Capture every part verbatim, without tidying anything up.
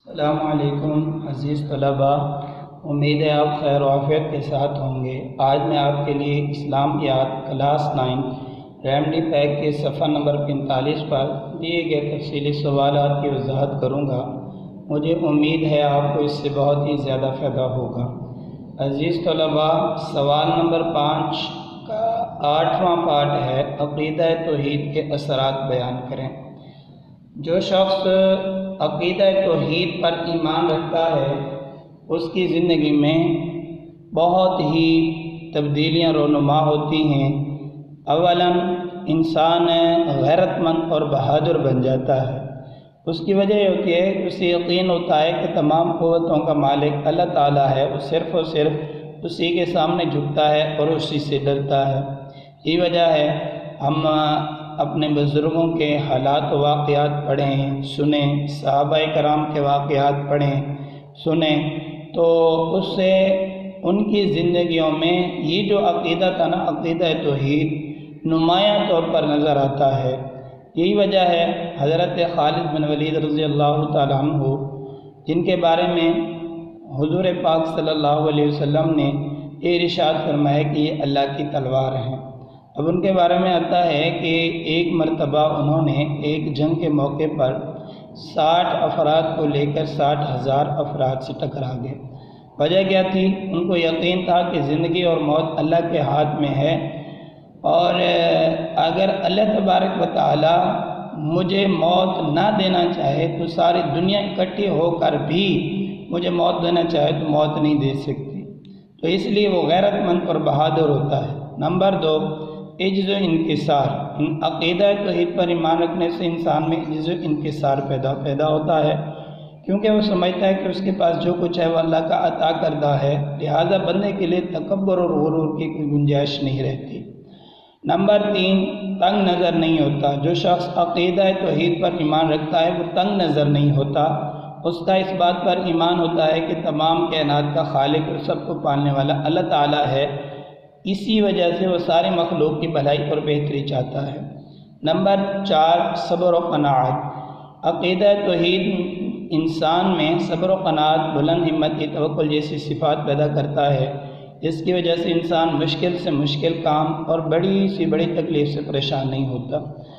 السلام علیکم عزیز طلباء، امید ہے آپ خیر و عافیت کے ساتھ ہوں گے۔ آج میں آپ کے لیے اسلامیات کلاس نائن ریمڈی پیک کے صفحہ نمبر پینتالیس پر دیے گئے تفصیلی سوالات کی وضاحت کروں گا۔ مجھے امید ہے آپ کو اس سے بہت ہی زیادہ فائدہ ہوگا۔ عزیز طلباء، سوال نمبر پانچ کا آٹھواں پارٹ ہے عقیدہ توحید کے اثرات بیان کریں۔ جو شخص عقیدہ توحید پر ایمان رکھتا ہے اس کی زندگی میں بہت ہی تبدیلیاں رونما ہوتی ہیں۔ اولاً انسان غیرت مند اور بہادر بن جاتا ہے۔ اس کی وجہ یہ ہوتی ہے کہ اسے یقین ہوتا ہے کہ تمام قوتوں کا مالک اللہ تعالیٰ ہے، وہ صرف اور صرف اسی کے سامنے جھکتا ہے اور اسی سے ڈرتا ہے۔ یہ وجہ ہے ہم اپنے بزرگوں کے حالات و واقعات پڑھیں، سنیں، صحابہ کرام کے واقعات پڑھیں، سنیں، تو اس سے ان کی زندگیوں میں یہ جو عقیدہ تھا نا، عقیدہ توحید نمایاں طور پر نظر آتا ہے۔ یہی وجہ ہے حضرت خالد بن ولید رضی اللہ تعالیٰ عنہ، جن کے بارے میں حضور پاک صلی اللہ علیہ وسلم نے یہ ارشاد فرمایا کہ یہ اللہ کی تلوار ہیں۔ اب ان کے بارے میں آتا ہے کہ ایک مرتبہ انہوں نے ایک جنگ کے موقع پر ساٹھ افراد کو لے کر ساٹھ ہزار افراد سے ٹکرا گئے۔ وجہ کیا تھی؟ ان کو یقین تھا کہ زندگی اور موت اللہ کے ہاتھ میں ہے، اور اگر اللہ تبارک و تعالی مجھے موت نہ دینا چاہے تو ساری دنیا اکٹھی ہو کر بھی مجھے موت دینا چاہے تو موت نہیں دے سکتی، تو اس لیے وہ غیرت مند اور بہادر ہوتا ہے۔ نمبر دو، عجز و انکسار۔ عقیدہ توحید پر ایمان رکھنے سے انسان میں عجز و انکسار پیدا پیدا ہوتا ہے، کیونکہ وہ سمجھتا ہے کہ اس کے پاس جو کچھ ہے وہ اللہ کا عطا کردہ ہے، لہذا بندے کے لیے تکبر اور غرور کی کوئی گنجائش نہیں رہتی۔ نمبر تین، تنگ نظر نہیں ہوتا۔ جو شخص عقیدہ توحید پر ایمان رکھتا ہے وہ تنگ نظر نہیں ہوتا، اس کا اس بات پر ایمان ہوتا ہے کہ تمام کائنات کا خالق اور سب کو پالنے والا اللہ تعالیٰ ہے، اسی وجہ سے وہ سارے مخلوق کی بھلائی اور بہتری چاہتا ہے۔ نمبر چار، صبر و قناعت۔ عقیدہ توحید انسان میں صبر و قناعت، بلند ہمت، توکل جیسی صفات پیدا کرتا ہے، جس کی وجہ سے انسان مشکل سے مشکل کام اور بڑی سی بڑی تکلیف سے پریشان نہیں ہوتا۔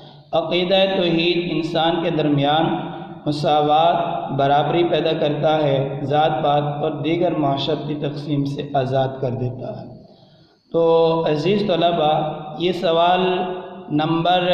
عقیدہ توحید انسان کے درمیان مساوات، برابری پیدا کرتا ہے، ذات پات اور دیگر معاشرتی تقسیم سے آزاد کر دیتا ہے۔ تو عزیز طلباء، یہ سوال نمبر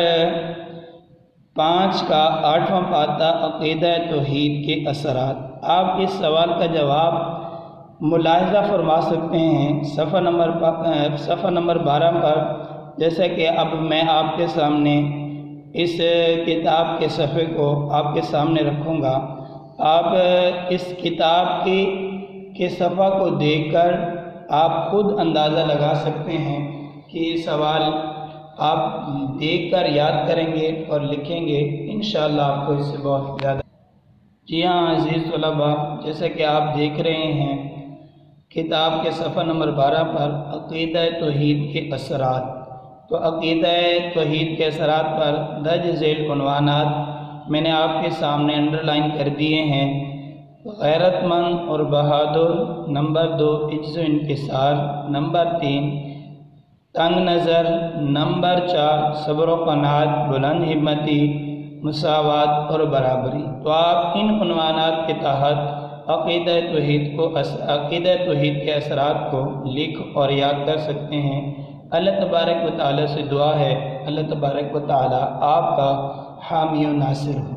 پانچ کا آٹھواں پاتا عقیدہ توحید کے اثرات۔ آپ اس سوال کا جواب ملاحظہ فرما سکتے ہیں صفحہ نمبر صفحہ نمبر بارہ پر، جیسا کہ اب میں آپ کے سامنے اس کتاب کے صفحے کو آپ کے سامنے رکھوں گا۔ آپ اس کتاب کی کے صفحہ کو دیکھ کر آپ خود اندازہ لگا سکتے ہیں کہ یہ سوال آپ دیکھ کر یاد کریں گے اور لکھیں گے، انشاءاللہ آپ کو اس سے بہت زیادہ۔ جی ہاں عزیز طلباء، جیسا کہ آپ دیکھ رہے ہیں کتاب کے صفحہ نمبر بارہ پر عقیدہ توحید کے اثرات، تو عقیدہ توحید کے اثرات پر درج ذیل عنوانات میں نے آپ کے سامنے انڈر لائن کر دیے ہیں۔ غیرت مند اور بہادر، نمبر دو عجز و انکسار، نمبر تین تنگ نظر، نمبر چار صبر و قناعت، بلند ہمتی، مساوات اور برابری۔ تو آپ ان عنوانات کے تحت عقیدہ توحید کو عقیدہ توحید کے اثرات کو لکھ اور یاد کر سکتے ہیں۔ اللہ تبارک و تعالیٰ سے دعا ہے اللہ تبارک و تعالیٰ آپ کا حامی و ناصر ہو۔